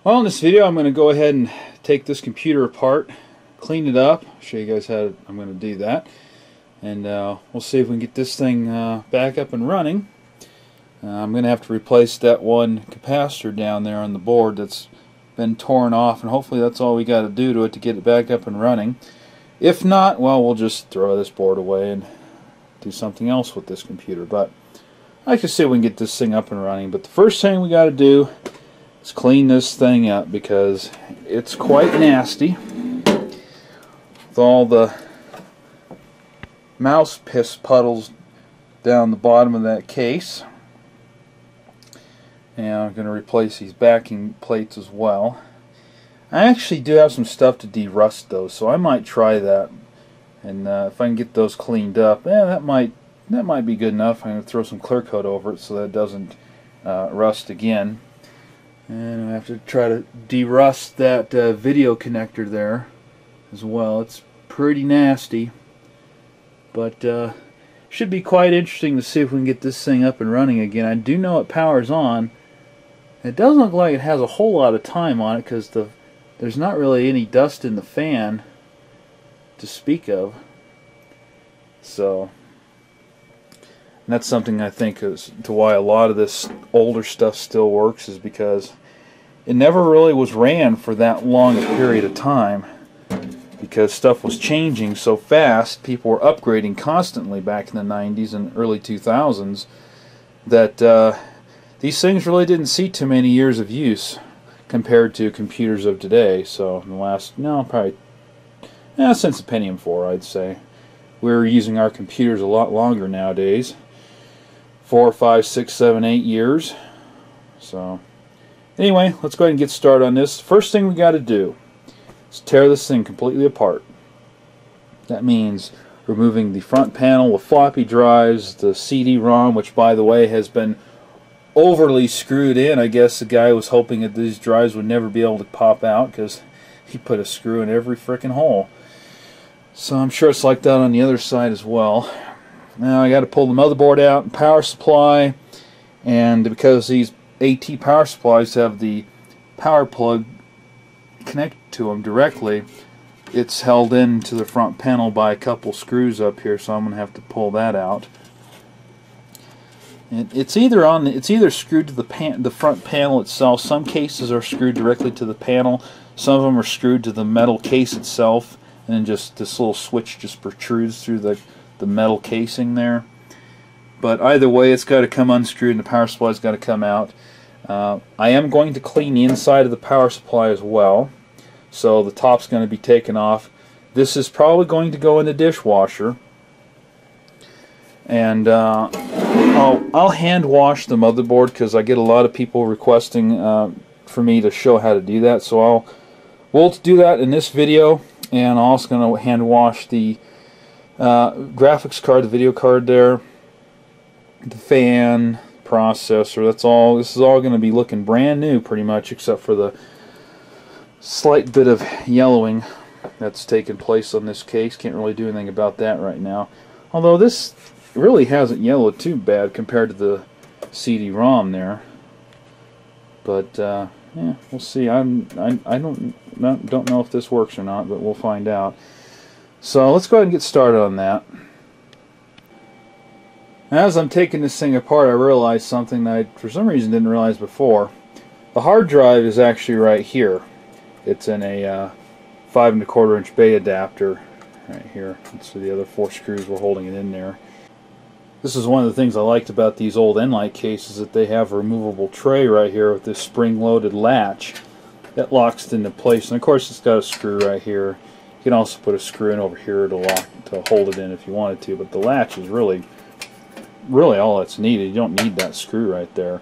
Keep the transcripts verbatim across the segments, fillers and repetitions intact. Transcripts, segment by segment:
Well, in this video I'm going to go ahead and take this computer apart, clean it up, show you guys how I'm going to do that, and uh, we'll see if we can get this thing uh, back up and running. Uh, I'm going to have to replace that one capacitor down there on the board that's been torn off, and hopefully that's all we got to do to it to get it back up and running. If not, well, we'll just throw this board away and do something else with this computer. But I can see if we can get this thing up and running. But the first thing we got to do is clean this thing up, because it's quite nasty with all the mouse piss puddles down the bottom of that case. And I'm going to replace these backing plates as well. I actually do have some stuff to de-rust those, so I might try that. And uh, if I can get those cleaned up, yeah, that might that might be good enough. I'm going to throw some clear coat over it so that it doesn't uh, rust again. And I have to try to de-rust that uh, video connector there as well. It's pretty nasty, but uh, should be quite interesting to see if we can get this thing up and running again. I do know it powers on. It doesn't look like it has a whole lot of time on it, because the there's not really any dust in the fan to speak of. So and that's something I think is to why a lot of this older stuff still works, is because it never really was ran for that long a period of time, because stuff was changing so fast. People were upgrading constantly back in the nineties and early two thousands that uh, these things really didn't see too many years of use compared to computers of today. So in the last, no, probably eh, since the Pentium four, I'd say. We're using our computers a lot longer nowadays. Four, five, six, seven, eight years. So anyway, let's go ahead and get started on this. First thing we got to do is tear this thing completely apart. That means removing the front panel with floppy drives, the C D ROM, which by the way has been overly screwed in. I guess the guy was hoping that these drives would never be able to pop out, because he put a screw in every frickin' hole. So I'm sure it's like that on the other side as well. Now I got to pull the motherboard out and power supply, and because these AT power supplies have the power plug connected to them directly, it's held into the front panel by a couple screws up here, so I'm going to have to pull that out. And it's either on the, it's either screwed to the pan, the front panel itself. Some cases are screwed directly to the panel. Some of them are screwed to the metal case itself, and then just this little switch just protrudes through the the metal casing there. But either way, it's got to come unscrewed and the power supply's got to come out. Uh, I am going to clean the inside of the power supply as well, so the top's going to be taken off. This is probably going to go in the dishwasher, and uh, I'll, I'll hand wash the motherboard, because I get a lot of people requesting uh, for me to show how to do that. So I'll we'll do that in this video, and I'm also going to hand wash the Uh, graphics card, the video card there, the fan, processor. That's all. This is all going to be looking brand new pretty much, except for the slight bit of yellowing that's taken place on this case. Can't really do anything about that right now, although this really hasn't yellowed too bad compared to the C D ROM there. But uh, yeah, we'll see. I'm I, I don't not, don't know if this works or not, but we'll find out. So let's go ahead and get started on that. As I'm taking this thing apart, I realized something that I, for some reason, didn't realize before. The hard drive is actually right here. It's in a uh, five and a quarter inch bay adapter right here. So the other four screws were holding it in there. This is one of the things I liked about these old Enlight cases, that they have a removable tray right here with this spring-loaded latch that locks it into place. And of course, it's got a screw right here. You can also put a screw in over here to lock to hold it in if you wanted to, but the latch is really really all that's needed. You don't need that screw right there.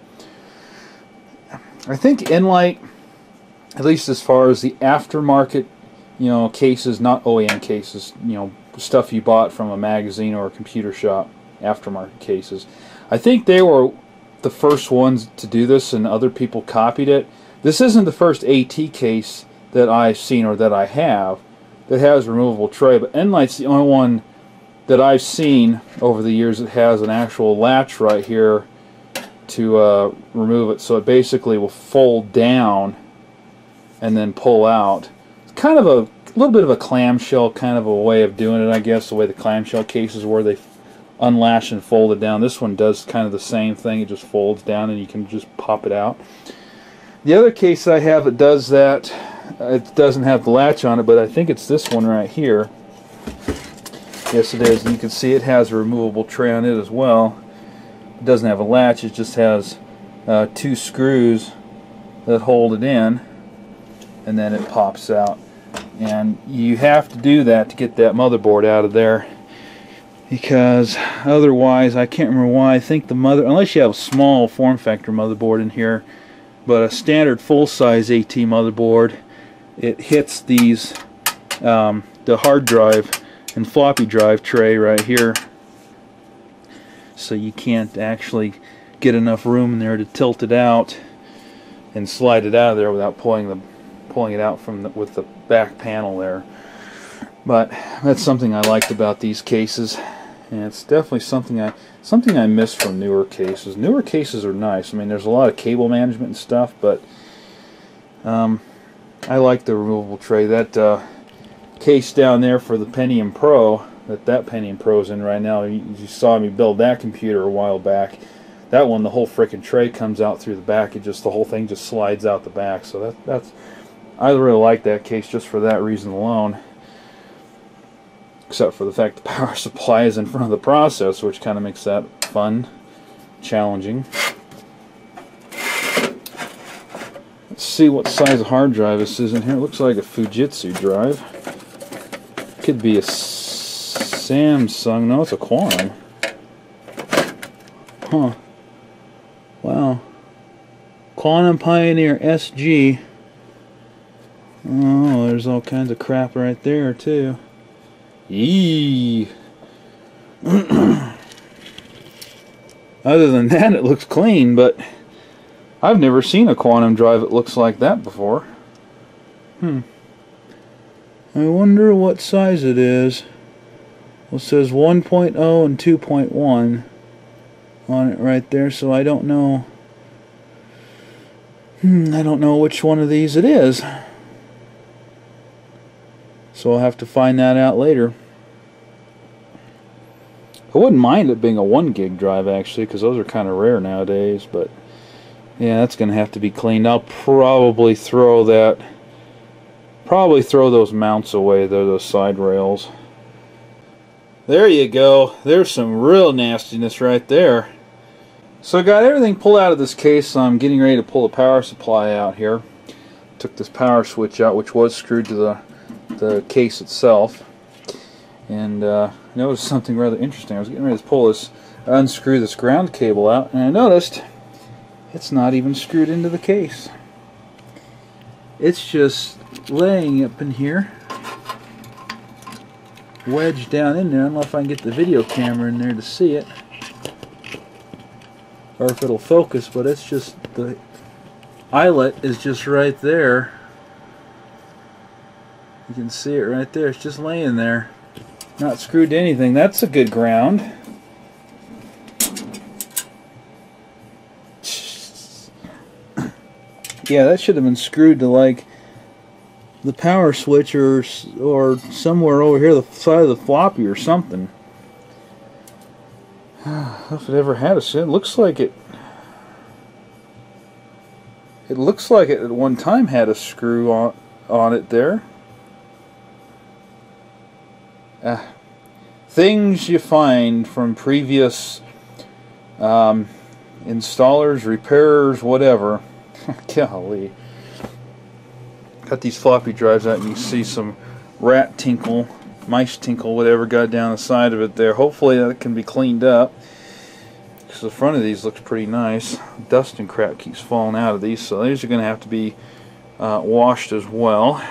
I think Enlight, at least as far as the aftermarket, you know, cases, not O E M cases, you know, stuff you bought from a magazine or a computer shop, aftermarket cases, I think they were the first ones to do this, and other people copied it. This isn't the first AT case that I've seen or that I have that has a removable tray, but Enlight's the only one that I've seen over the years that has an actual latch right here to uh, remove it, so it basically will fold down and then pull out. It's kind of a little bit of a clamshell kind of a way of doing it, I guess, the way the clamshell cases where they unlash and fold it down. This one does kind of the same thing. It just folds down and you can just pop it out. The other case I have that does that, it doesn't have the latch on it, but I think it's this one right here. Yes, it is. And you can see it has a removable tray on it as well. It doesn't have a latch. It just has uh, two screws that hold it in, and then it pops out. And you have to do that to get that motherboard out of there, because otherwise, I can't remember why, I think the mother, unless you have a small form factor motherboard in here, but a standard full-size AT motherboard, it hits these, um, the hard drive and floppy drive tray right here, so you can't actually get enough room in there to tilt it out and slide it out of there without pulling the pulling it out from the, with the back panel there. But that's something I liked about these cases, and it's definitely something I something I miss from newer cases. Newer cases are nice. I mean, there's a lot of cable management and stuff, but um, I like the removable tray. That uh, case down there for the Pentium Pro, that that Pentium Pro's in right now, you, you saw me build that computer a while back. That one, the whole frickin' tray comes out through the back. It just, the whole thing just slides out the back. So that that's, I really like that case just for that reason alone. Except for the fact the power supply is in front of the processor, which kind of makes that fun, challenging. Let's see what size of hard drive this is in here. It looks like a Fujitsu drive. Could be a Samsung. No, it's a Quantum. Huh. Wow. Quantum Pioneer S G. Oh, there's all kinds of crap right there, too. Yee. Other than that, it looks clean, but I've never seen a Quantum drive that looks like that before. Hmm. I wonder what size it is. Well, it says one point oh and two point one on it right there, so I don't know. Hmm, I don't know which one of these it is. So I'll have to find that out later. I wouldn't mind it being a one gig drive, actually, because those are kind of rare nowadays, but yeah, that's going to have to be cleaned. I'll probably throw that, probably throw those mounts away there, those side rails. There you go. There's some real nastiness right there. So I got everything pulled out of this case, so I'm getting ready to pull the power supply out here. Took this power switch out, which was screwed to the the case itself, and uh, I noticed something rather interesting. I was getting ready to pull this, unscrew this ground cable out, and I noticed it's not even screwed into the case. It's just laying up in here, wedged down in there. I don't know if I can get the video camera in there to see it, or if it'll focus, but it's just, the eyelet is just right there. You can see it right there. It's just laying there, not screwed to anything. That's a good ground. Yeah, that should have been screwed to like the power switch, or or somewhere over here, the side of the floppy or something. If it ever had a, it looks like it. It looks like it at one time had a screw on on it there. Uh, things you find from previous um, installers, repairers, whatever. Golly. Got these floppy drives out and you see some rat tinkle, mice tinkle, whatever got down the side of it there. Hopefully that can be cleaned up, because the front of these looks pretty nice. Dust and crap keeps falling out of these, so these are going to have to be uh, washed as well.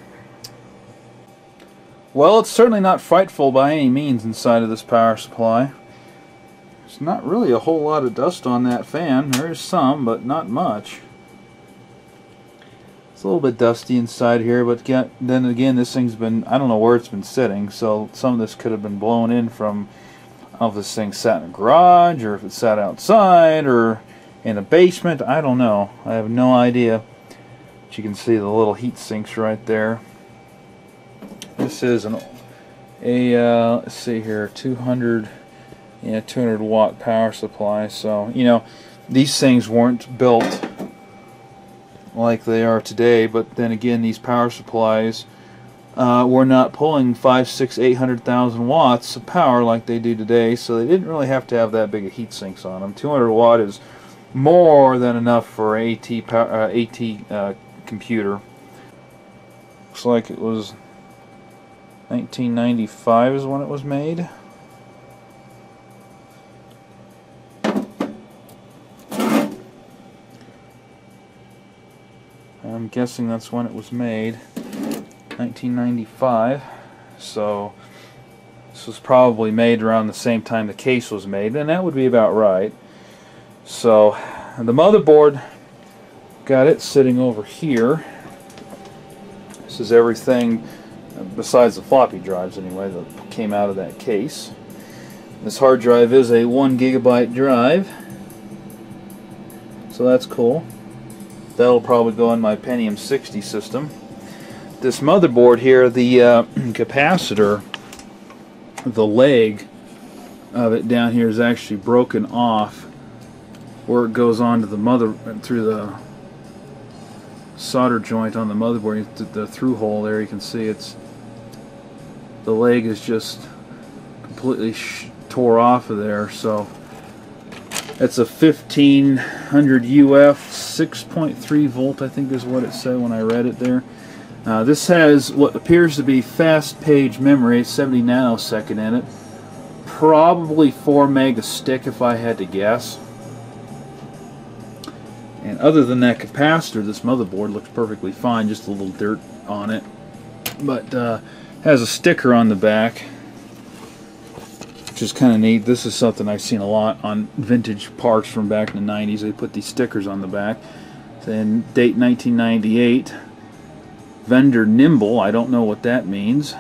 Well, it's certainly not frightful by any means inside of this power supply. There's not really a whole lot of dust on that fan. There is some, but not much. It's a little bit dusty inside here, but get, then again, this thing's been, I don't know where it's been sitting, so some of this could have been blown in from, I don't know if this thing sat in a garage, or if it sat outside, or in a basement. I don't know. I have no idea. But you can see the little heat sinks right there. This is an a uh, let's see here, two hundred, yeah, two hundred watt power supply. So you know, these things weren't built like they are today. But then again, these power supplies uh, were not pulling five, six, eight hundred thousand watts of power like they do today. So they didn't really have to have that big of heat sinks on them. two hundred watt is more than enough for a AT power, uh, AT uh, computer. Looks like it was nineteen ninety-five is when it was made. I'm guessing that's when it was made, nineteen ninety-five. So this was probably made around the same time the case was made, and that would be about right. So the motherboard, got it sitting over here. This is everything besides the floppy drives anyway that came out of that case. This hard drive is a one gigabyte drive, so that's cool. That'll probably go in my Pentium sixty system. This motherboard here, the uh, capacitor, the leg of it down here is actually broken off where it goes on to the mother through the solder joint on the motherboard. The, the through hole there, you can see it's the leg is just completely sh tore off of there. So it's a fifteen hundred U F, six point three volt, I think is what it said when I read it there. Uh, this has what appears to be fast page memory, seventy nanosecond in it. Probably four meg a stick if I had to guess. And other than that capacitor, this motherboard looks perfectly fine, just a little dirt on it. But uh, has a sticker on the back, which is kind of neat. This is something I've seen a lot on vintage parts from back in the nineties. They put these stickers on the back. Then date nineteen ninety-eight. Vendor Nimble, I don't know what that means.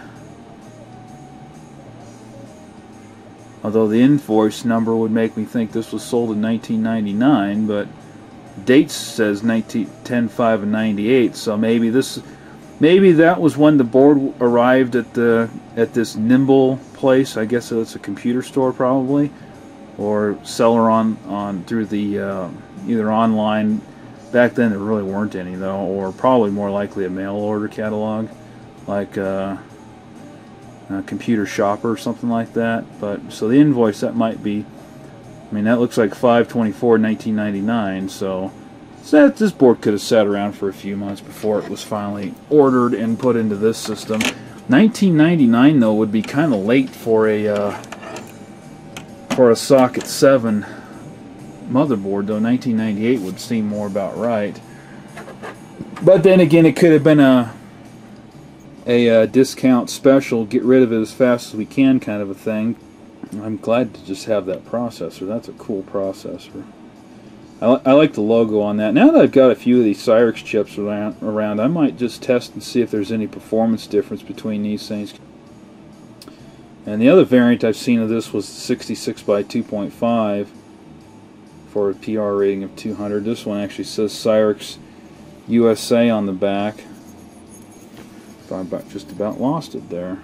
Although the invoice number would make me think this was sold in nineteen ninety-nine, but date says ten five and ninety-eight, so maybe this maybe that was when the board arrived at the at this Nimble place. I guess it's a computer store probably, or seller on on through the uh, either online. Back then there really weren't any though, or probably more likely a mail order catalog like uh, a Computer Shopper or something like that. But so the invoice, that might be, I mean, that looks like five twenty-four nineteen ninety-nine, so, so that, this board could have sat around for a few months before it was finally ordered and put into this system. nineteen ninety-nine though would be kind of late for a uh, for a socket seven motherboard, though nineteen ninety-eight would seem more about right. But then again, it could have been a a uh, discount special, get rid of it as fast as we can kind of a thing. I'm glad to just have that processor. That's a cool processor. I, li I like the logo on that. Now that I've got a few of these Cyrix chips around, around, I might just test and see if there's any performance difference between these things. And the other variant I've seen of this was sixty-six by two point five for a P R rating of two hundred. This one actually says Cyrix U S A on the back. I about just about lost it there.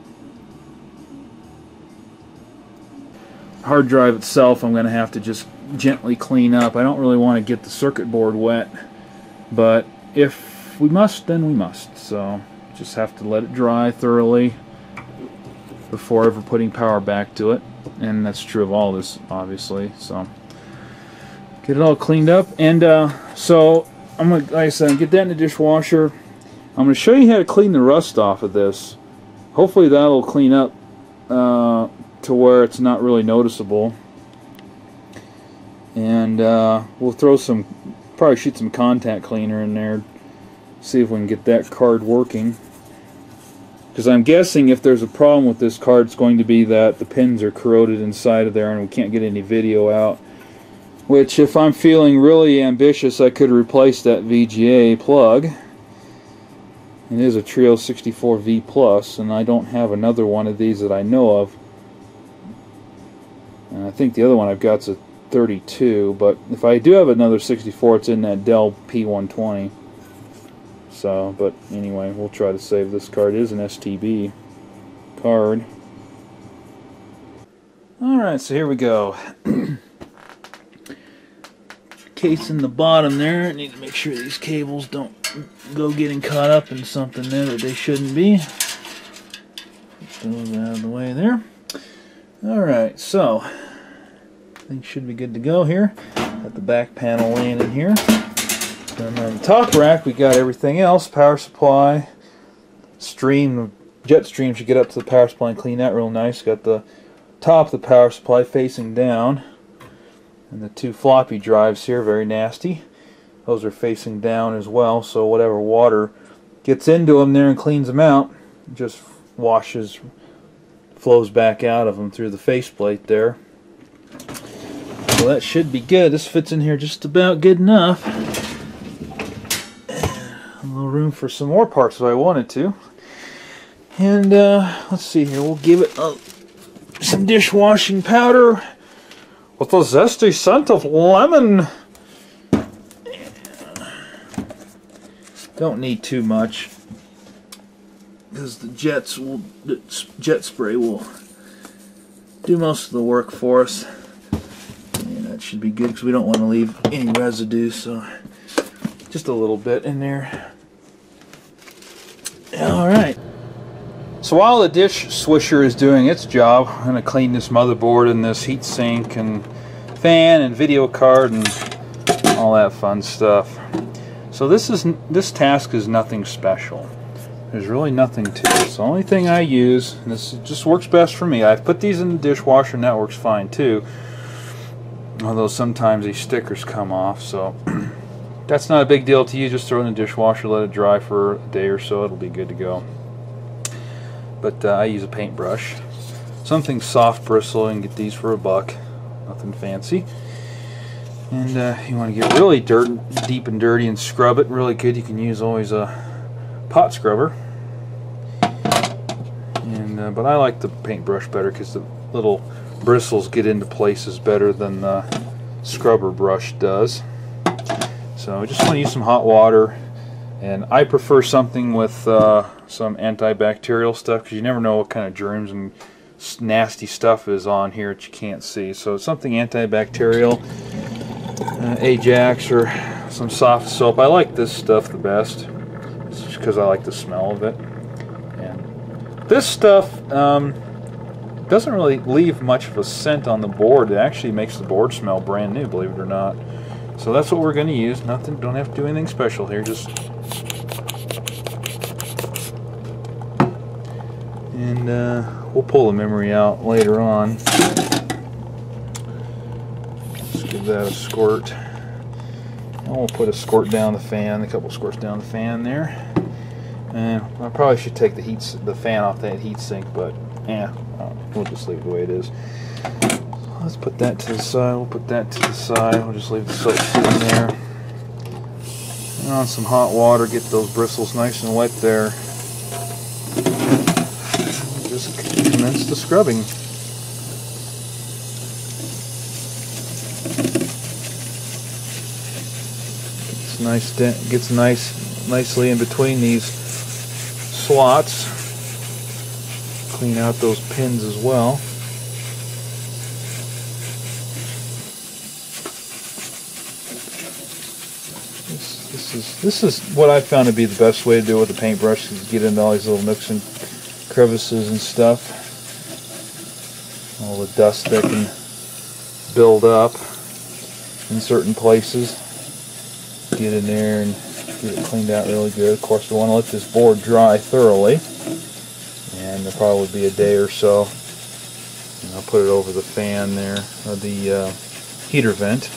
Hard drive itself I'm going to have to just gently clean up. I don't really want to get the circuit board wet, but if we must, then we must. So just have to let it dry thoroughly before ever putting power back to it, and that's true of all this obviously. So get it all cleaned up, and uh, so I'm gonna, like I said, get that in the dishwasher. I'm going to show you how to clean the rust off of this. Hopefully that'll clean up uh, to where it's not really noticeable. And uh, we'll throw some, probably shoot some contact cleaner in there, see if we can get that card working. Because I'm guessing if there's a problem with this card, it's going to be that the pins are corroded inside of there and we can't get any video out. Which, if I'm feeling really ambitious, I could replace that V G A plug. It is a Trio sixty-four V Plus, and I don't have another one of these that I know of. And I think the other one I've got is a thirty-two, but if I do have another sixty-four, it's in that Dell P one twenty. So, but anyway, we'll try to save this card. It is an S T B card. Alright, so here we go. Case in the bottom there. I need to make sure these cables don't go getting caught up in something there that they shouldn't be. Put those out of the way there. Alright, so things should be good to go here. Got the back panel laying in here. And on the top rack we got everything else. Power supply, stream, jet stream should get up to the power supply and clean that real nice. Got the top of the power supply facing down. And the two floppy drives here, very nasty. Those are facing down as well, so whatever water gets into them there and cleans them out, just washes, flows back out of them through the faceplate there. So that should be good. This fits in here just about good enough. A little room for some more parts if I wanted to. And uh, let's see here, we'll give it uh, some dishwashing powder with a zesty scent of lemon. Don't need too much, because the jets will, the jet spray will do most of the work for us. And that should be good because we don't want to leave any residue. So just a little bit in there. All right. So while the dish swisher is doing its job, I'm going to clean this motherboard and this heat sink and fan and video card and all that fun stuff. So this is this task is nothing special. There's really nothing to it. It's the only thing I use, and this just works best for me. I've put these in the dishwasher and that works fine too. Although sometimes these stickers come off, so that's not a big deal to you. Just throw it in the dishwasher, let it dry for a day or so, it'll be good to go. But uh, I use a paintbrush. Something soft bristle, and get these for a buck. Nothing fancy. And uh, you want to get really dirt, deep and dirty and scrub it really good. You can use always a pot scrubber. And uh, but I like the paintbrush better because the little bristles get into places better than the scrubber brush does. So I just want to use some hot water. And I prefer something with uh, some antibacterial stuff, because you never know what kind of germs and nasty stuff is on here that you can't see. So something antibacterial, uh, Ajax or some soft soap. I like this stuff the best, just because I like the smell of it. And this stuff um, doesn't really leave much of a scent on the board. It actually makes the board smell brand new, believe it or not. So that's what we're going to use. Nothing, don't have to do anything special here. Just and uh, we'll pull the memory out later on. Let's give that a squirt. And we'll put a squirt down the fan, a couple squirts down the fan there. And I probably should take the heat, the fan off that heat sink, but yeah, we'll just leave it the way it is. Let's put that to the side. We'll put that to the side. We'll just leave the soap sitting there. And on some hot water, get those bristles nice and wet there. Just commence the scrubbing. Gets nice, gets nice, nicely in between these slots. Clean out those pins as well. This, this is this is what I found to be the best way to do it with a paintbrush, is get into all these little nooks and crevices and stuff, all the dust that can build up in certain places. Get in there and get it cleaned out really good. Of course, we want to let this board dry thoroughly, and there probably would be a day or so. And I'll put it over the fan there, or the uh, heater vent.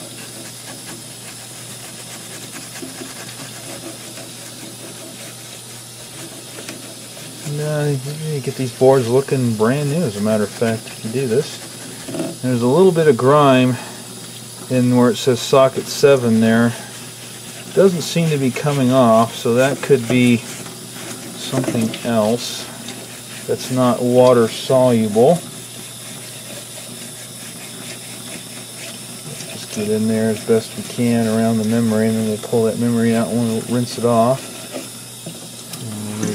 Uh, you get these boards looking brand new, as a matter of fact, if you do this. There's a little bit of grime in where it says socket seven there. It doesn't seem to be coming off, so that could be something else that's not water soluble. Just get in there as best we can around the memory, and then we'll pull that memory out and we'll rinse it off.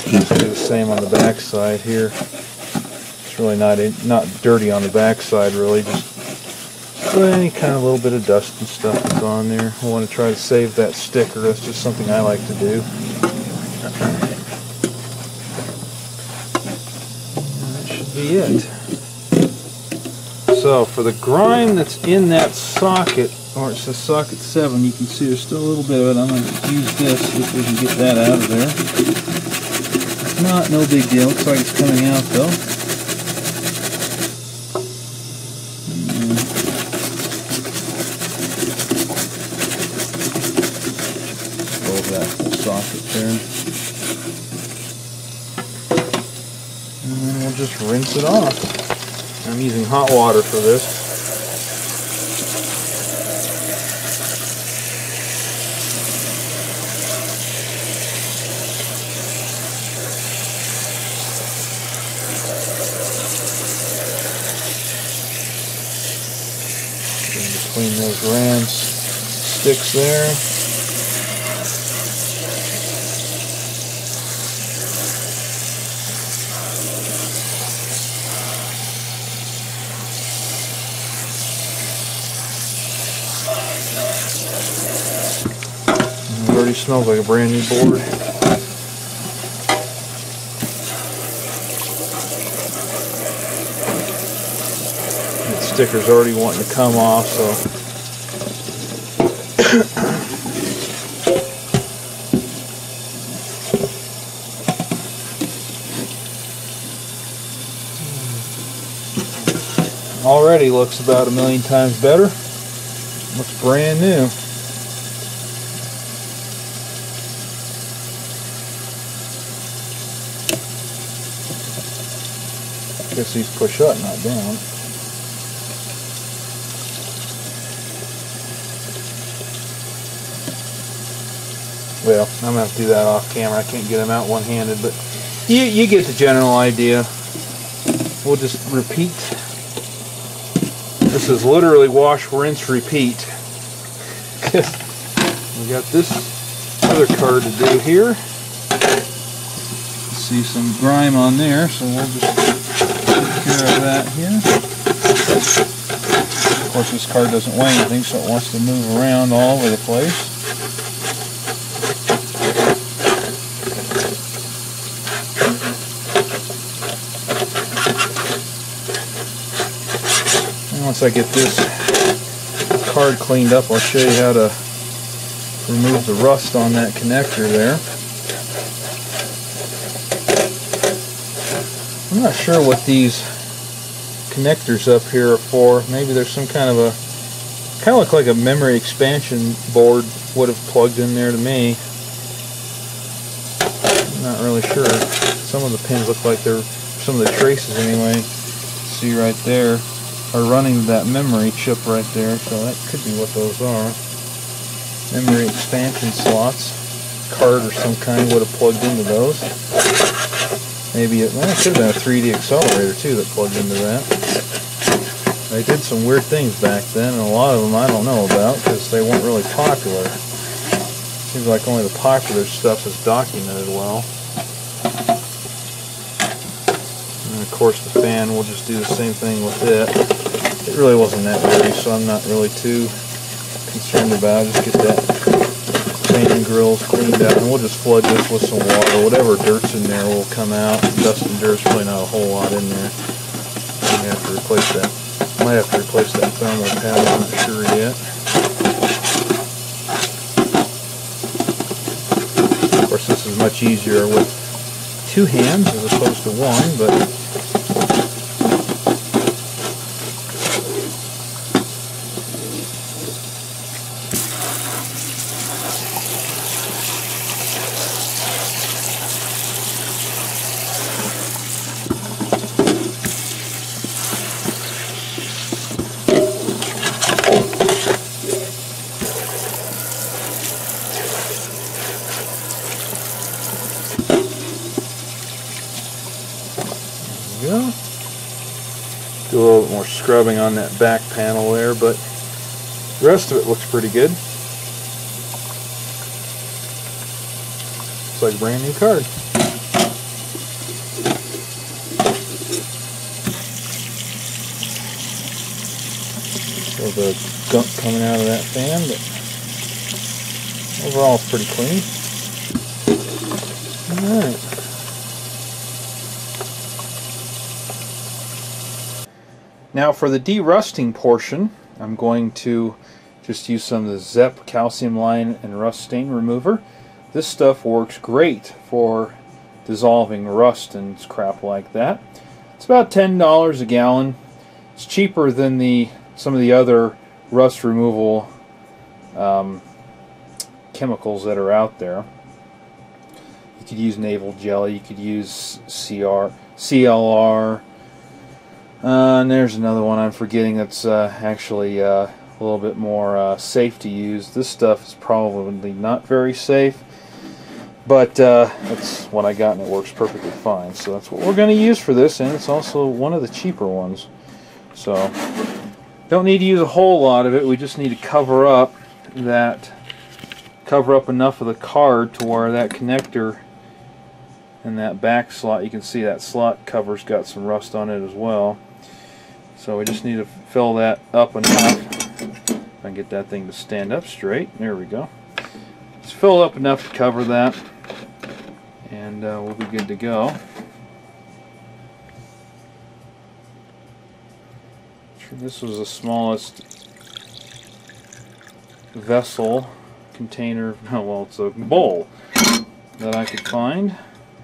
Just do the same on the back side here. It's really not in, not dirty on the back side, really. Just any kind of little bit of dust and stuff that's on there. I want to try to save that sticker. That's just something I like to do. That should be it. So for the grime that's in that socket, or it says socket seven, you can see there's still a little bit of it. I'm going to use this, see if we can get that out of there. If not, no big deal. Looks like it's coming out though. Close that whole socket there. And then we'll just rinse it off. I'm using hot water for this. Between those ram sticks there. It already smells like a brand new board. Sticker's already wanting to come off, so already looks about a million times better. Looks brand new. Guess these push up, not down. Well, I'm going to have to do that off camera. I can't get them out one-handed, but you, you get the general idea. We'll just repeat. This is literally wash, rinse, repeat. We got this other card to do here. See some grime on there, so we'll just take care of that here. Of course, this card doesn't weigh anything, so it wants to move around all over the place. Once I get this card cleaned up, I'll show you how to remove the rust on that connector there. I'm not sure what these connectors up here are for. Maybe there's some kind of a, kind of look like a memory expansion board would have plugged in there to me. I'm not really sure. Some of the pins look like they're, some of the traces anyway, see right there, are running that memory chip right there, so that could be what those are. Memory expansion slots. Card or some kind would have plugged into those. Maybe it, well, it could have been a three D accelerator too that plugged into that. They did some weird things back then, and a lot of them I don't know about because they weren't really popular. Seems like only the popular stuff is documented well. And of course the fan, we'll just do the same thing with it. It really wasn't that dirty, so I'm not really too concerned about it. Just get that paint and grills cleaned out, and we'll just flood this with some water. Whatever dirt's in there will come out. Dust and dirt's really not a whole lot in there. I have to replace that. Might have to replace that thermal pad. I'm not sure yet. Of course, this is much easier with two hands as opposed to one, but go. Do a little bit more scrubbing on that back panel there, but the rest of it looks pretty good. Looks like a brand new card. the gunk coming out of that fan, but overall it's pretty clean. Alright. Now for the derusting portion, I'm going to just use some of the Zep calcium line and rust stain remover. This stuff works great for dissolving rust and crap like that. It's about ten dollars a gallon. It's cheaper than the some of the other rust removal um, chemicals that are out there. You could use naval jelly, you could use C R, C L R, uh, and there's another one I'm forgetting that's uh, actually uh, a little bit more uh, safe to use. This stuff is probably not very safe, but uh, that's what I got and it works perfectly fine. So that's what we're going to use for this, and it's also one of the cheaper ones. So don't need to use a whole lot of it. We just need to cover up that, cover up enough of the card to where that connector and that back slot, you can see that slot cover's got some rust on it as well. So we just need to fill that up enough and get that thing to stand up straight. There we go. Just fill it up enough to cover that, and uh, we'll be good to go. This was the smallest vessel container, oh well, it's a bowl that I could find,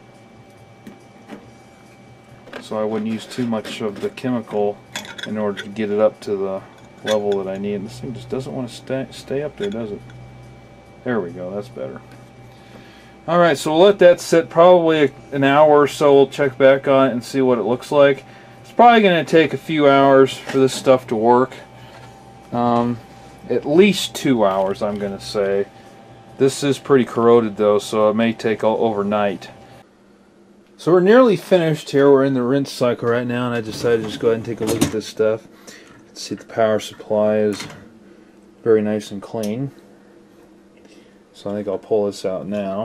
so I wouldn't use too much of the chemical in order to get it up to the level that I need. This thing just doesn't want to stay, stay up there, does it? There we go, that's better. Alright, so we'll let that sit probably an hour or so. We'll check back on it and see what it looks like. It's probably going to take a few hours for this stuff to work. Um, at least two hours, I'm going to say. This is pretty corroded though, so it may take all overnight. So we're nearly finished here. We're in the rinse cycle right now, and I decided to just go ahead and take a look at this stuff. Let's see, the power supply is very nice and clean. So I think I'll pull this out now.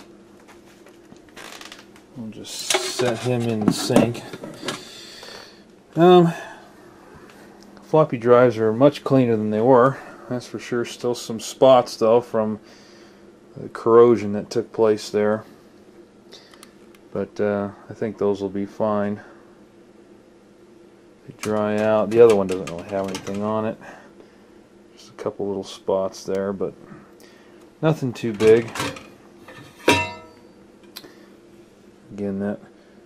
We'll just set him in the sink. Um, floppy drives are much cleaner than they were, that's for sure. Still some spots though from the corrosion that took place there. But uh, I think those will be fine. They dry out. The other one doesn't really have anything on it. Just a couple little spots there, but nothing too big. Again, that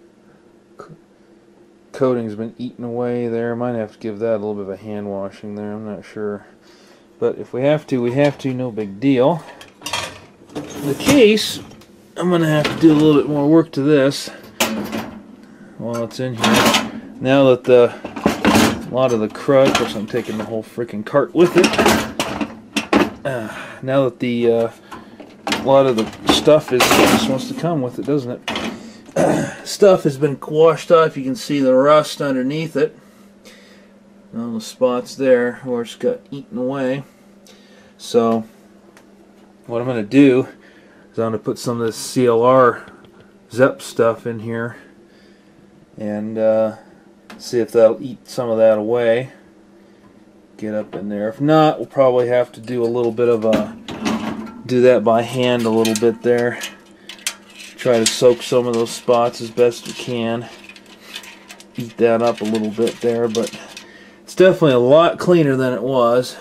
coating's been eaten away there. Might have to give that a little bit of a hand washing there, I'm not sure. But if we have to, we have to, no big deal. The case, I'm going to have to do a little bit more work to this while it's in here. Now that the, a lot of the crud, of course I'm taking the whole freaking cart with it. Uh, now that the, uh, a lot of the stuff is, just wants to come with it, doesn't it? Stuff has been washed off. You can see the rust underneath it. All the spots there where it's got eaten away. So what I'm going to do is I'm going to put some of this C L R Zep stuff in here and uh, see if that'll eat some of that away. Get up in there. If not, we'll probably have to do a little bit of a do that by hand a little bit there. Try to soak some of those spots as best we can. Eat that up a little bit there, but it's definitely a lot cleaner than it was.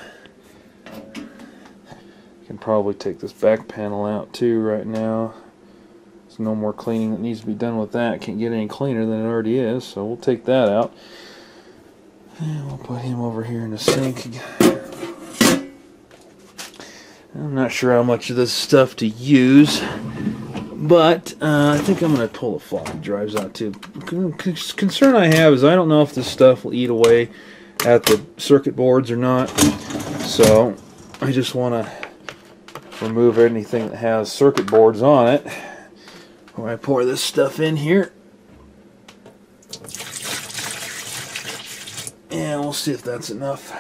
Can probably take this back panel out too right now. There's no more cleaning that needs to be done with that. Can't get any cleaner than it already is, so we'll take that out. And we'll put him over here in the sink. I'm not sure how much of this stuff to use, but uh, I think I'm going to pull the floppy drives out too. Concern I have is I don't know if this stuff will eat away at the circuit boards or not, so I just want to remove anything that has circuit boards on it when I pour this stuff in here. And we'll see if that's enough.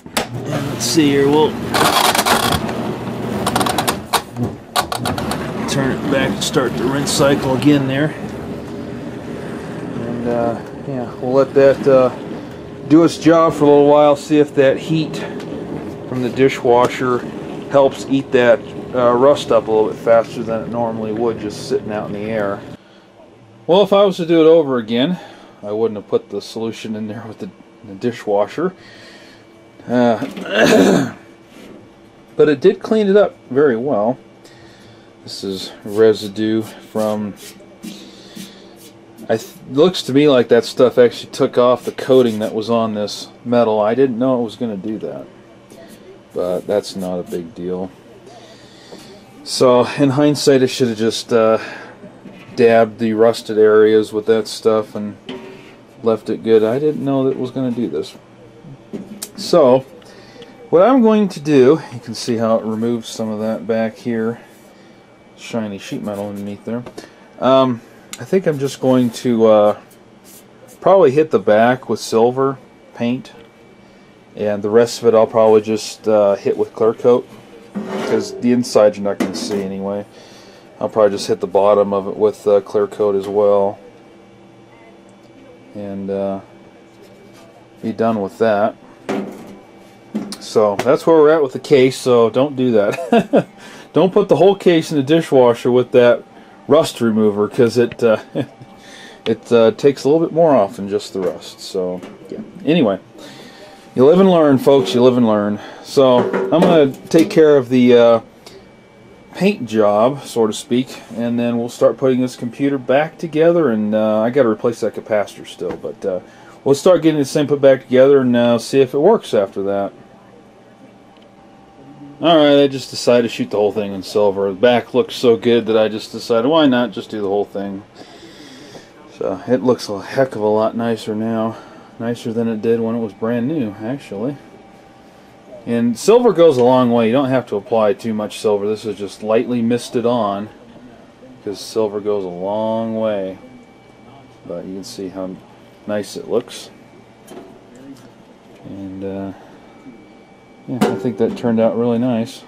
And let's see here, we'll turn it back and start the rinse cycle again there. And uh, yeah, we'll let that uh, do its job for a little while, see if that heat from the dishwasher helps eat that uh, rust up a little bit faster than it normally would just sitting out in the air. Well, if I was to do it over again, I wouldn't have put the solution in there with the, the dishwasher. Uh, but it did clean it up very well. This is residue from... It looks to me like that stuff actually took off the coating that was on this metal. I didn't know it was going to do that, but that's not a big deal. So in hindsight, I should have just uh, dabbed the rusted areas with that stuff and left it good. I didn't know that it was going to do this. So what I'm going to do, you can see how it removes some of that back here, shiny sheet metal underneath there. Um, I think I'm just going to uh, probably hit the back with silver paint, and the rest of it I'll probably just uh, hit with clear coat, because the inside you're not going to see anyway. I'll probably just hit the bottom of it with uh, clear coat as well, and uh, be done with that. So that's where we're at with the case, so don't do that. Don't put the whole case in the dishwasher with that rust remover, because it uh, it uh, takes a little bit more off than just the rust. So yeah. Anyway, you live and learn, folks. You live and learn. So I'm going to take care of the uh, paint job, so to speak, and then we'll start putting this computer back together. And uh, I got to replace that capacitor still, but uh, we'll start getting this thing put back together and uh, see if it works after that. Alright, I just decided to shoot the whole thing in silver. The back looks so good that I just decided, why not just do the whole thing. So it looks a heck of a lot nicer now. Nicer than it did when it was brand new, actually. And silver goes a long way. You don't have to apply too much silver. This is just lightly misted on, because silver goes a long way. But you can see how nice it looks. And uh, yeah, I think that turned out really nice.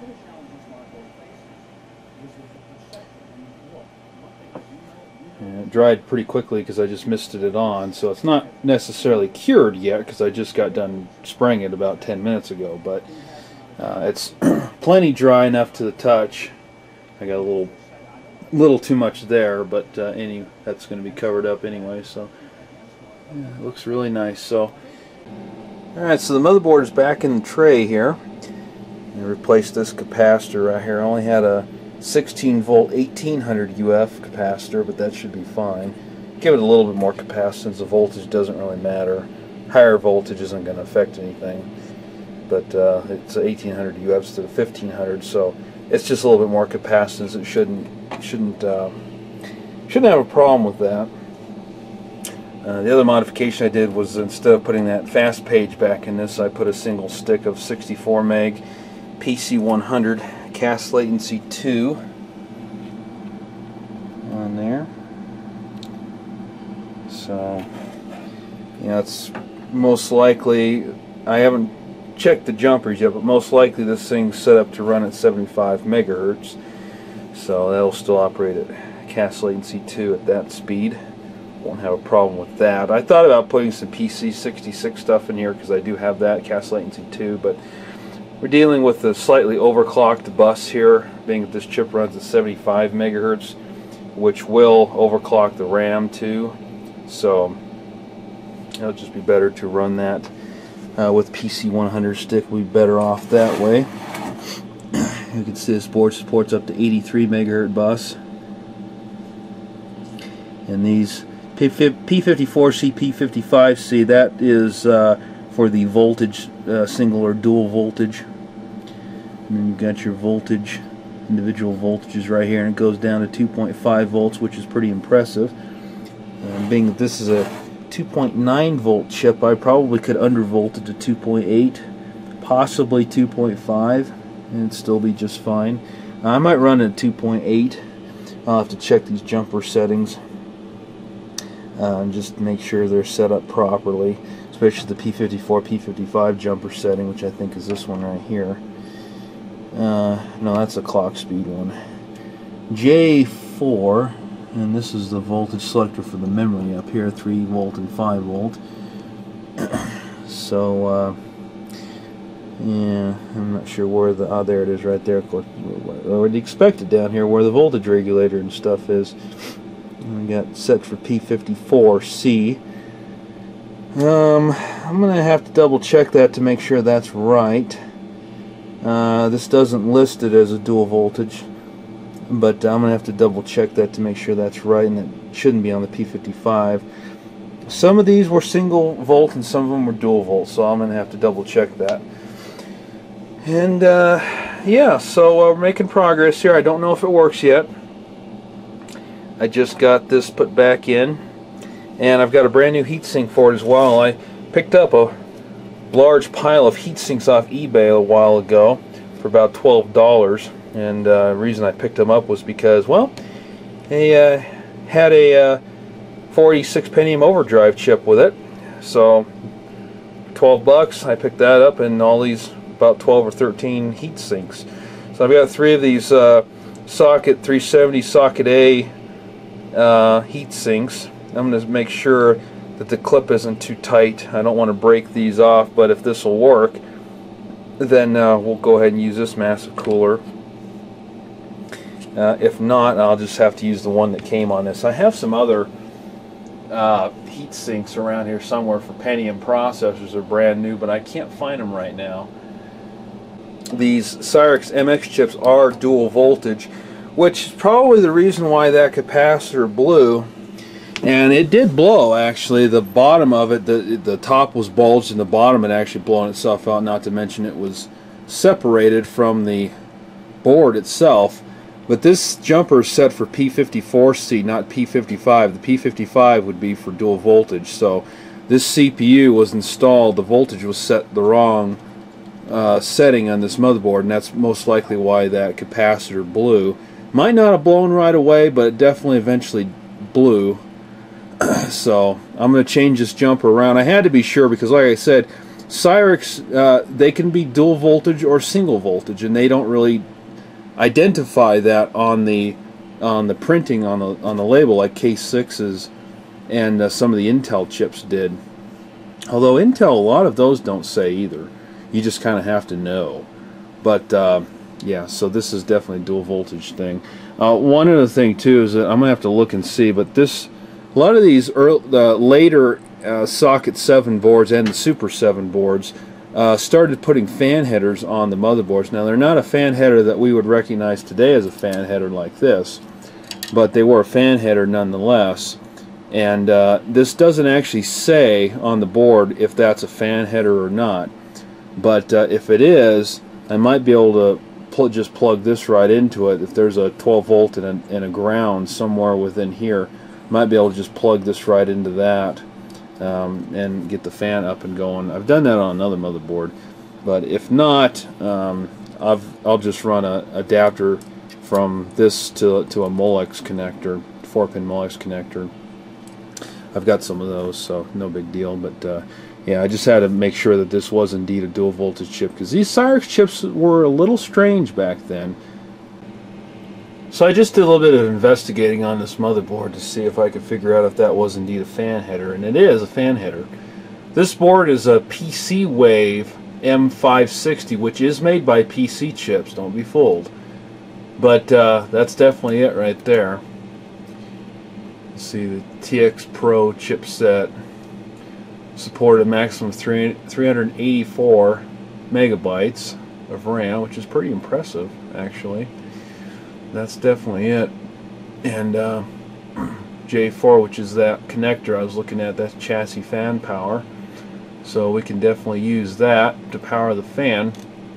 And it dried pretty quickly because I just misted it on, so it's not necessarily cured yet because I just got done spraying it about ten minutes ago, but uh, it's plenty dry enough to the touch. I got a little little too much there, but uh, any that's going to be covered up anyway, so yeah, it looks really nice. So alright, so the motherboard is back in the tray here. I replaced this capacitor right here. I only had a sixteen volt eighteen hundred U F capacitor, but that should be fine. Give it a little bit more capacitance. The voltage doesn't really matter. Higher voltage isn't going to affect anything. But uh, it's eighteen hundred U F instead of fifteen hundred, so it's just a little bit more capacitance. It shouldn't shouldn't uh, shouldn't have a problem with that. Uh, the other modification I did was, instead of putting that fast page back in this, I put a single stick of sixty-four meg P C one hundred cast latency two on there. So, you know, it's most likely, I haven't checked the jumpers yet, but most likely this thing's set up to run at seventy-five megahertz. So that'll still operate at cast latency two at that speed. Won't have a problem with that. I thought about putting some P C sixty-six stuff in here because I do have that cast latency too, but we're dealing with a slightly overclocked bus here, being that this chip runs at seventy-five megahertz, which will overclock the RAM too. So it'll just be better to run that uh, with P C one hundred stick. We'll be better off that way. You can see this board supports up to eighty-three megahertz bus, and these P fifty-four C, P fifty-five C, that is uh, for the voltage, uh, single or dual voltage. And then you've got your voltage, individual voltages right here, and it goes down to two point five volts, which is pretty impressive. And being that this is a two point nine volt chip, I probably could undervolt it to two point eight, possibly two point five, and it'd still be just fine. I might run it at two point eight. I'll have to check these jumper settings. Uh, and just make sure they're set up properly, especially the P fifty-four, P fifty-five jumper setting, which I think is this one right here. Uh, no, that's a clock speed one. J four, and this is the voltage selector for the memory up here, three volt and five volt. So, uh, yeah, I'm not sure where the, oh, there it is right there. Of course, I would expect it down here where the voltage regulator and stuff is. We got set for P fifty-four C. Um, I'm going to have to double check that to make sure that's right. Uh, this doesn't list it as a dual voltage, but I'm going to have to double check that to make sure that's right, and it shouldn't be on the P fifty-five. Some of these were single volt and some of them were dual volt, so I'm going to have to double check that. And uh, yeah, so uh, we're making progress here. I don't know if it works yet. I just got this put back in, and I've got a brand new heatsink for it as well. I picked up a large pile of heat sinks off eBay a while ago for about twelve dollars, and uh, the reason I picked them up was because, well, they uh, had a uh, four eighty-six Pentium overdrive chip with it, so twelve bucks, I picked that up, and all these about twelve or thirteen heat sinks. So I've got three of these uh, socket three seventy socket A uh, heat sinks. I'm going to make sure that the clip isn't too tight. I don't want to break these off, but if this will work, then uh, we'll go ahead and use this massive cooler. Uh, if not, I'll just have to use the one that came on this. I have some other uh, heat sinks around here somewhere for Pentium processors. They're brand new, but I can't find them right now. These Cyrix M X chips are dual voltage, which is probably the reason why that capacitor blew. And it did blow, actually. The bottom of it, the, the top was bulged, and the bottom had actually blown itself out, not to mention it was separated from the board itself. But this jumper is set for P fifty-four C, not P fifty-five. The P fifty-five would be for dual voltage. So this C P U was installed, the voltage was set the wrong uh, setting on this motherboard, and that's most likely why that capacitor blew. Might not have blown right away, but it definitely eventually blew. So I'm going to change this jumper around. I had to be sure because, like I said, Cyrix, uh, they can be dual voltage or single voltage, and they don't really identify that on the on the printing on the on the label like K sixes and uh, some of the Intel chips did. Although Intel, a lot of those don't say either. You just kind of have to know. But uh, yeah, so this is definitely a dual voltage thing. Uh, one other thing too is that I'm gonna have to look and see, but this. A lot of these early, uh, later uh, Socket seven boards and the Super seven boards uh, started putting fan headers on the motherboards. Now, they're not a fan header that we would recognize today as a fan header like this, but they were a fan header nonetheless. And uh, this doesn't actually say on the board if that's a fan header or not. But uh, if it is, I might be able to pl just plug this right into it. If there's a twelve volt and a, and a ground somewhere within here, might be able to just plug this right into that um, and get the fan up and going. I've done that on another motherboard, but if not, um, I've, I'll just run a adapter from this to, to a Molex connector, four pin Molex connector. I've got some of those, so no big deal, but uh, yeah, I just had to make sure that this was indeed a dual voltage chip, because these Cyrix chips were a little strange back then. So I just did a little bit of investigating on this motherboard to see if I could figure out if that was indeed a fan header, and it is a fan header. This board is a P C Wave M five sixty, which is made by P C chips, don't be fooled. But uh, that's definitely it right there. Let's see, the T X Pro chipset supported a maximum of three hundred eighty-four megabytes of RAM, which is pretty impressive, actually. That's definitely it. And uh, J four, which is that connector I was looking at, that's chassis fan power. So we can definitely use that to power the fan.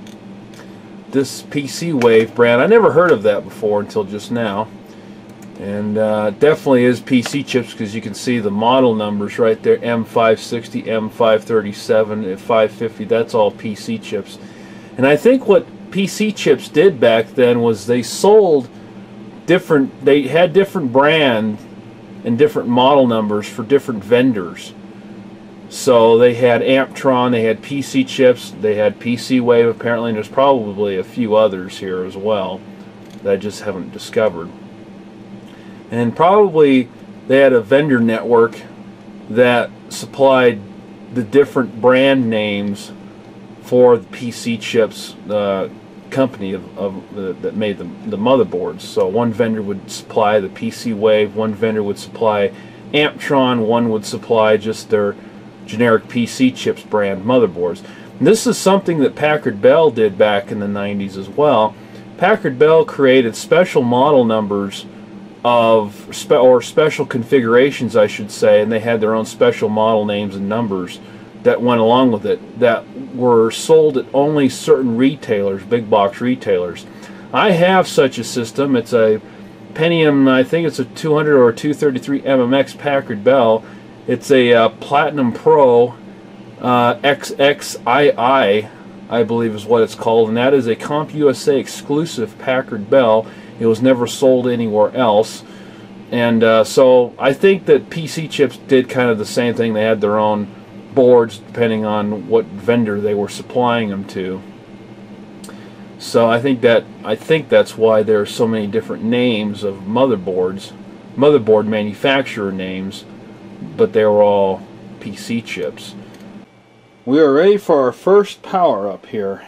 This P C Wave brand, I never heard of that before until just now. And uh, definitely is P C chips, because you can see the model numbers right there, M five sixty, M five thirty-seven, five fifty, that's all P C chips. And I think what P C chips did back then was they sold different, they had different brand and different model numbers for different vendors. So they had Amptron, they had P C chips, they had P C Wave apparently, and there's probably a few others here as well. that I just haven't discovered. And probably they had a vendor network that supplied the different brand names for the P C chips uh, company of, of the, that made the, the motherboards. So one vendor would supply the P C Wave, one vendor would supply Amptron, one would supply just their generic P C chips brand motherboards. And this is something that Packard Bell did back in the nineties as well. Packard Bell created special model numbers of spe or special configurations, I should say, and they had their own special model names and numbers that went along with it that were sold at only certain retailers, big box retailers. I have such a system. It's a Pentium, I think it's a two hundred or a two thirty-three M M X Packard Bell. It's a uh, Platinum Pro uh, X X I I, I believe is what it's called, and that is a CompUSA exclusive Packard Bell. It was never sold anywhere else. And uh, so I think that P C Chips did kind of the same thing. They had their own boards depending on what vendor they were supplying them to. So I think that I think that's why there are so many different names of motherboards, motherboard manufacturer names, but they were all P C chips. We are ready for our first power up here.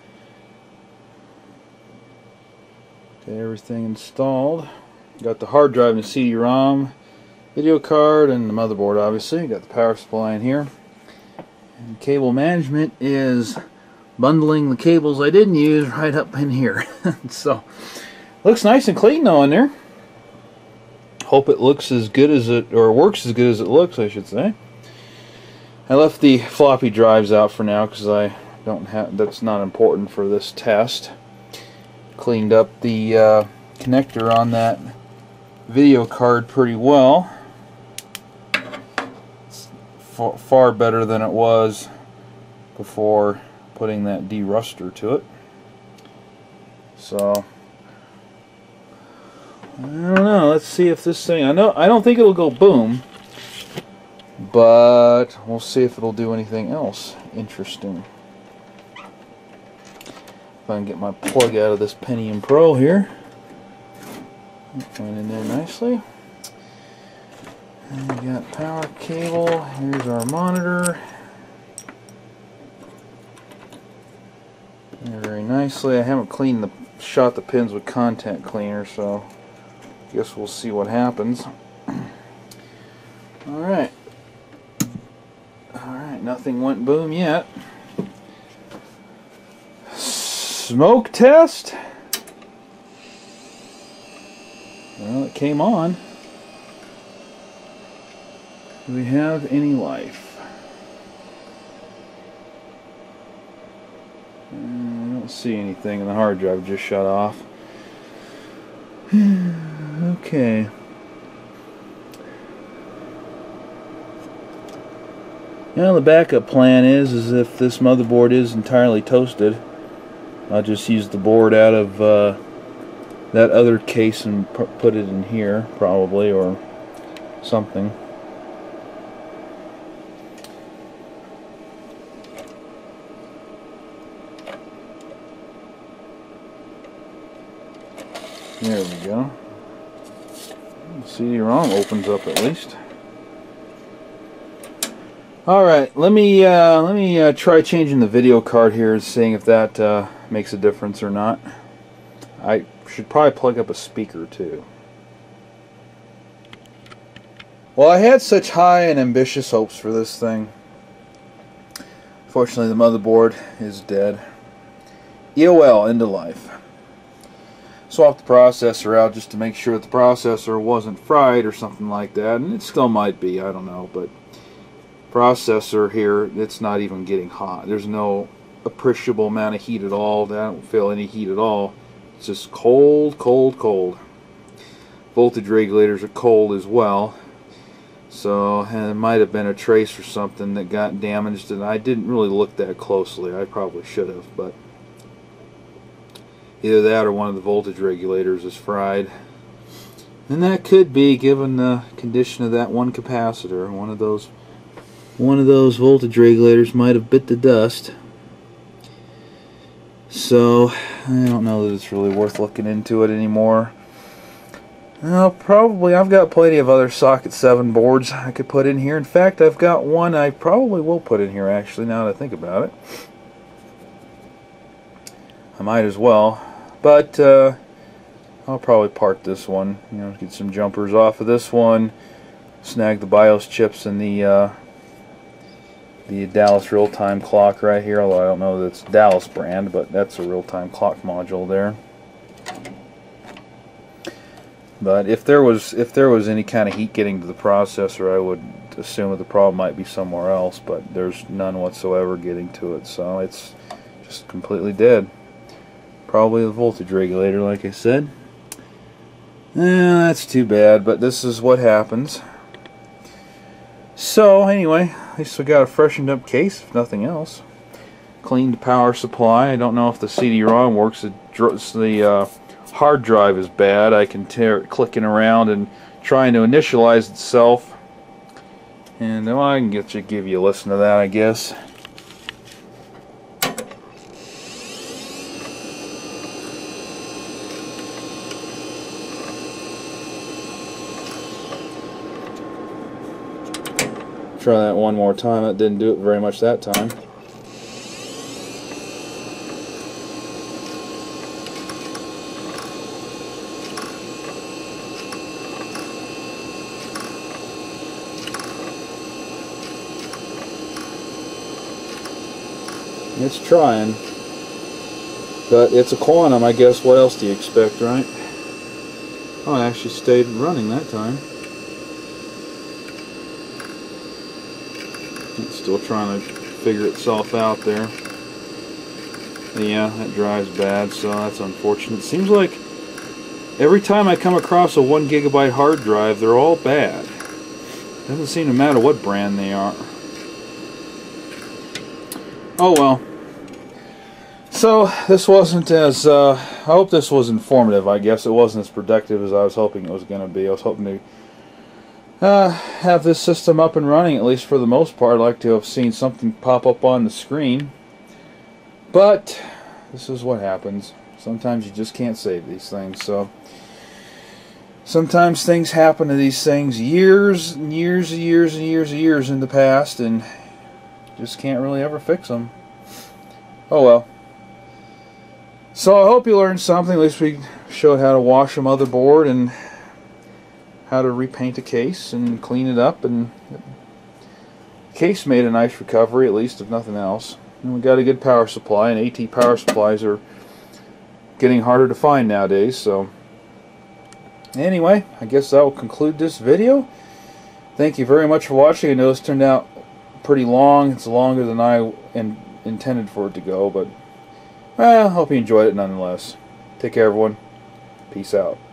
Got everything installed. Got the hard drive and C D ROM, video card, and the motherboard obviously. Got the power supply in here. And cable management is bundling the cables I didn't use right up in here. So, looks nice and clean though in there. Hope it looks as good as it, or works as good as it looks, I should say. I left the floppy drives out for now because I don't have, that's not important for this test. Cleaned up the uh, connector on that video card pretty well. It's far, far better than it was before putting that de-ruster to it. So I don't know, let's see if this thing, I know I don't think it'll go boom, but we'll see if it'll do anything else interesting. If I can get my plug out of this Pentium Pro here. Went in there nicely. And we got power cable. Here's our monitor. Very nicely. I haven't cleaned the shot the pins with contact cleaner, so I guess we'll see what happens. Alright. Alright, nothing went boom yet. Smoke test. Well, it came on. Do we have any life? I don't see anything, and the hard drive just shut off. Okay. Now the backup plan is, is if this motherboard is entirely toasted, I'll just use the board out of uh, that other case and put it in here, probably, or something. There we go. C D ROM opens up at least. All right, let me uh, let me uh, try changing the video card here and seeing if that uh, makes a difference or not. I should probably plug up a speaker too. Well, I had such high and ambitious hopes for this thing. Fortunately, the motherboard is dead. E O L, end of life. Swapped the processor out just to make sure that the processor wasn't fried or something like that, and it still might be, I don't know, but processor here, it's not even getting hot. There's no appreciable amount of heat at all. I don't feel any heat at all. It's just cold, cold, cold. Voltage regulators are cold as well. So, and it might have been a trace or something that got damaged, and I didn't really look that closely. I probably should have, but either that or one of the voltage regulators is fried. And that could be, given the condition of that one capacitor, one of those one of those voltage regulators might have bit the dust. So I don't know that it's really worth looking into it anymore. Well, probably I've got plenty of other socket seven boards I could put in here. In fact, I've got one I probably will put in here actually, now that I think about it. I might as well. But uh, I'll probably part this one, you know, get some jumpers off of this one, snag the BIOS chips and the uh, the Dallas real-time clock right here, although I don't know that it's Dallas brand, but that's a real-time clock module there. But if there was if there was any kind of heat getting to the processor, I would assume that the problem might be somewhere else, but there's none whatsoever getting to it, so it's just completely dead. Probably the voltage regulator, like I said. Eh, that's too bad, but this is what happens. So anyway, at least we got a freshened up case, if nothing else. Cleaned power supply. I don't know if the C D ROM works. The, the uh, hard drive is bad. I can tear it clicking around and trying to initialize itself. And well, I can get you, give you a listen to that, I guess. Try that one more time. That didn't do it very much that time. It's trying, but it's a Quantum, I guess. What else do you expect, right? Oh, it actually stayed running that time. It's still trying to figure itself out there. Yeah, that drives bad, so that's unfortunate. Seems like every time I come across a one gigabyte hard drive, they're all bad. Doesn't seem to matter what brand they are. Oh well. So this wasn't as uh, I hope this was informative. I guess it wasn't as productive as I was hoping it was going to be. I was hoping to uh, have this system up and running, at least for the most part. I'd like to have seen something pop up on the screen, but this is what happens. Sometimes you just can't save these things. So sometimes things happen to these things years and years and years and years and years in the past, and just can't really ever fix them. Oh well. So I hope you learned something. At least we showed how to wash a motherboard and how to repaint a case and clean it up, and the case made a nice recovery, at least, if nothing else. And we got a good power supply, and AT power supplies are getting harder to find nowadays. So anyway, I guess that will conclude this video. Thank you very much for watching. I know this turned out pretty long. It's longer than I in, intended for it to go, but well, I hope you enjoyed it nonetheless. Take care, everyone. Peace out.